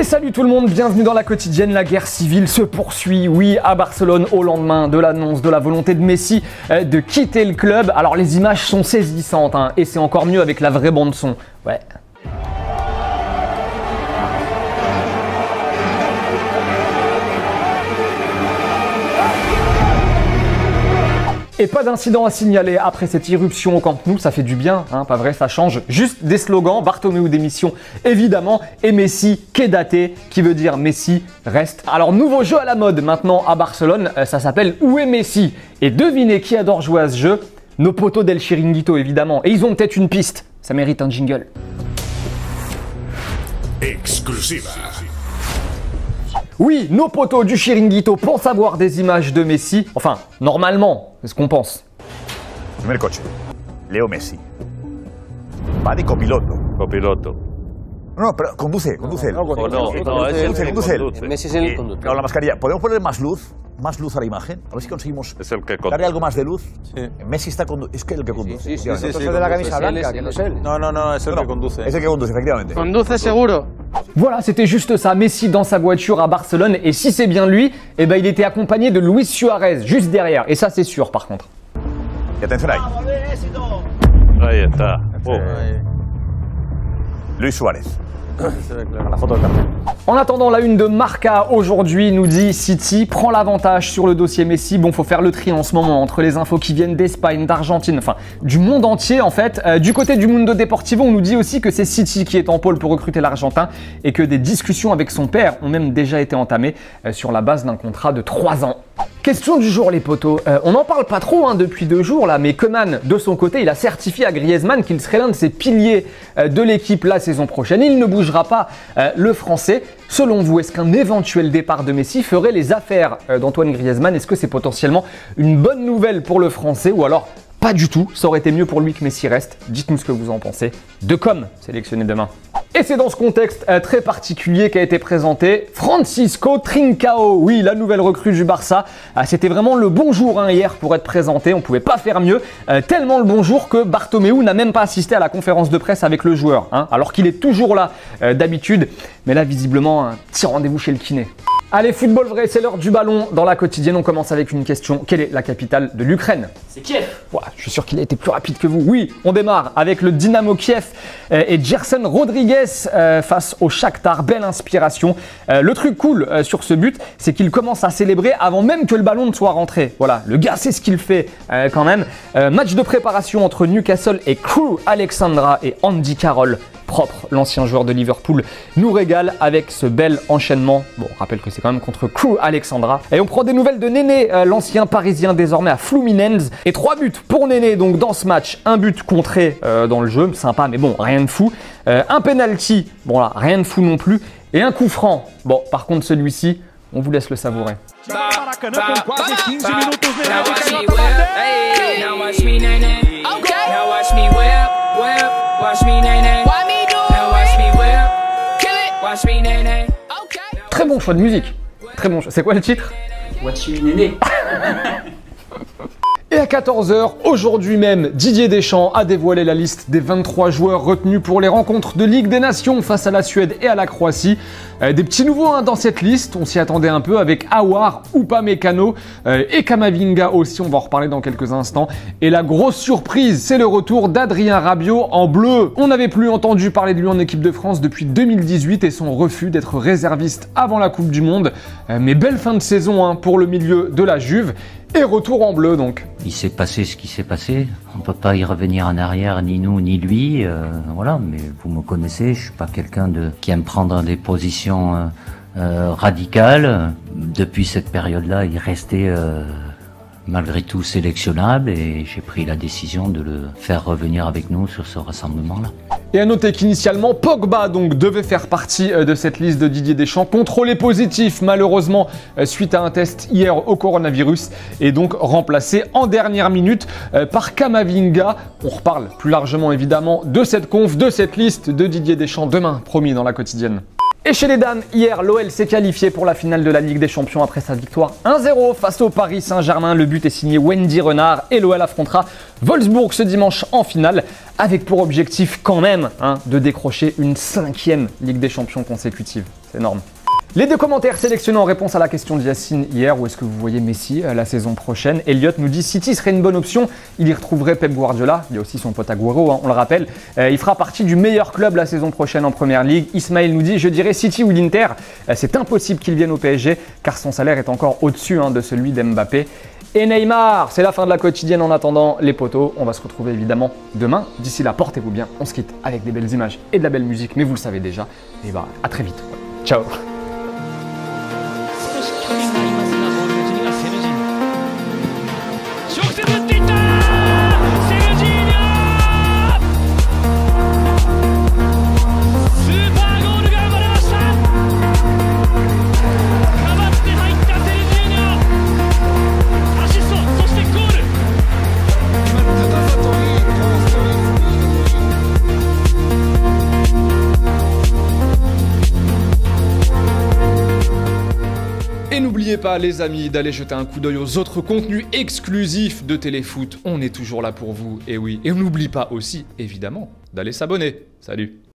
Et salut tout le monde, bienvenue dans la quotidienne. La guerre civile se poursuit, oui, à Barcelone au lendemain de l'annonce de la volonté de Messi de quitter le club. Alors les images sont saisissantes hein, et c'est encore mieux avec la vraie bande son. Ouais. Et pas d'incident à signaler après cette irruption au Camp Nou, ça fait du bien, hein, pas vrai, ça change. Juste des slogans, Bartomeu démission évidemment, et Messi quédaté, qui veut dire Messi reste. Alors nouveau jeu à la mode maintenant à Barcelone, ça s'appelle Où est Messi? Et devinez qui adore jouer à ce jeu? Nos potos del Chiringuito évidemment, et ils ont peut-être une piste, ça mérite un jingle. Exclusiva. Oui, nos potos du Chiringuito pensent avoir des images de Messi, enfin normalement, c'est ce qu'on pense. Primer coche, Leo Messi. Va de copiloto. Copiloto. No, pero conduce él. No, es el que Conduce él. conduce. Messi es el conductor. Claro, la mascarilla. ¿Podemos ponerle más luz a la imagen? A ver si conseguimos Es el que darle conduce. algo más de luz. Sí. Messi está conduciendo. Es que el que conduce. Sí, efectivamente. de la camisa blanca, que no es él. No, es el que conduce. Es el que conduce, efectivamente. Conduce seguro. Voilà, c'était juste ça, Messi dans sa voiture à Barcelone, et si c'est bien lui, eh ben, il était accompagné de Luis Suarez, juste derrière, et ça c'est sûr par contre. Y atención ahí. Ahí está. Oh. Luis Suárez. Se ve claro. La foto del carnet. En attendant, la une de Marca aujourd'hui nous dit City prend l'avantage sur le dossier Messi. Bon, faut faire le tri en ce moment entre les infos qui viennent d'Espagne, d'Argentine, enfin du monde entier en fait. Du côté du Mundo Deportivo, on nous dit aussi que c'est City qui est en pôle pour recruter l'Argentin et que des discussions avec son père ont même déjà été entamées sur la base d'un contrat de 3 ans. Question du jour les potos, on n'en parle pas trop hein, depuis 2 jours là, mais Koeman de son côté il a certifié à Griezmann qu'il serait l'un de ses piliers de l'équipe la saison prochaine. Il ne bougera pas le français. Selon vous, est-ce qu'un éventuel départ de Messi ferait les affaires d'Antoine Griezmann? Est-ce que c'est potentiellement une bonne nouvelle pour le français ou alors pas du tout? Ça aurait été mieux pour lui que Messi reste. Dites-nous ce que vous en pensez. De Com, sélectionné demain. Et c'est dans ce contexte très particulier qu'a été présenté Francisco Trincao. Oui, la nouvelle recrue du Barça. C'était vraiment le bonjour hein, hier pour être présenté. On ne pouvait pas faire mieux. Tellement le bonjour que Bartomeu n'a même pas assisté à la conférence de presse avec le joueur. Hein, alors qu'il est toujours là d'habitude. Mais là, visiblement, un petit rendez-vous chez le kiné. Allez, football vrai, c'est l'heure du ballon. Dans la quotidienne, on commence avec une question. Quelle est la capitale de l'Ukraine? C'est Kiev. Voilà, je suis sûr qu'il a été plus rapide que vous. Oui, on démarre avec le Dynamo Kiev et Gerson Rodriguez face au Shakhtar. Belle inspiration. Le truc cool sur ce but, c'est qu'il commence à célébrer avant même que le ballon ne soit rentré. Voilà, le gars sait ce qu'il fait quand même. Match de préparation entre Newcastle et Crew Alexandra et Andy Carroll. Propre, l'ancien joueur de Liverpool, nous régale avec ce bel enchaînement. Bon, on rappelle que c'est quand même contre Crew Alexandra. Et on prend des nouvelles de Néné, l'ancien parisien désormais à Fluminense. Et 3 buts pour Néné donc dans ce match. Un but contré dans le jeu, sympa mais bon, rien de fou. Un penalty, bon là, rien de fou non plus. Et un coup franc. Bon, par contre celui-ci, on vous laisse le savourer. Très bon choix de musique. Très bon choix. C'est quoi le titre? Watch me Néné. Et à 14h, aujourd'hui même, Didier Deschamps a dévoilé la liste des 23 joueurs retenus pour les rencontres de Ligue des Nations face à la Suède et à la Croatie. Des petits nouveaux hein, dans cette liste, on s'y attendait un peu avec Aouar, Upamecano et Camavinga aussi, on va en reparler dans quelques instants. Et la grosse surprise, c'est le retour d'Adrien Rabiot en bleu. On n'avait plus entendu parler de lui en équipe de France depuis 2018 et son refus d'être réserviste avant la Coupe du Monde. Mais belle fin de saison hein, pour le milieu de la Juve. Et retour en bleu donc. Il s'est passé ce qui s'est passé. On peut pas y revenir en arrière, ni nous ni lui. Voilà, mais vous me connaissez, je suis pas quelqu'un qui aime prendre des positions radicales. Depuis cette période-là, il restait malgré tout sélectionnable et j'ai pris la décision de le faire revenir avec nous sur ce rassemblement-là. Et à noter qu'initialement, Pogba donc devait faire partie de cette liste de Didier Deschamps, contrôlé positif malheureusement suite à un test hier au coronavirus et donc remplacé en dernière minute par Camavinga. On reparle plus largement évidemment de cette conf, de cette liste de Didier Deschamps demain, promis dans la quotidienne. Et chez les dames, hier, l'OL s'est qualifié pour la finale de la Ligue des Champions après sa victoire 1-0 face au Paris Saint-Germain. Le but est signé Wendy Renard et l'OL affrontera Wolfsburg ce dimanche en finale, avec pour objectif quand même de décrocher une 5e Ligue des Champions consécutive. C'est énorme. Les deux commentaires sélectionnés en réponse à la question de Yacine hier, où est-ce que vous voyez Messi la saison prochaine? Elliot nous dit City serait une bonne option, il y retrouverait Pep Guardiola, il y a aussi son pote Agüero, on le rappelle, il fera partie du meilleur club la saison prochaine en Première Ligue. Ismaël nous dit je dirais City ou l'Inter, c'est impossible qu'il vienne au PSG car son salaire est encore au-dessus de celui d'Mbappé. Et Neymar, c'est la fin de la quotidienne en attendant les potos, on va se retrouver évidemment demain. D'ici là, portez-vous bien, on se quitte avec des belles images et de la belle musique, mais vous le savez déjà, et bah à très vite. Ciao. Et n'oubliez pas les amis d'aller jeter un coup d'œil aux autres contenus exclusifs de Téléfoot. On est toujours là pour vous, et oui. Et on n'oublie pas aussi, évidemment, d'aller s'abonner. Salut!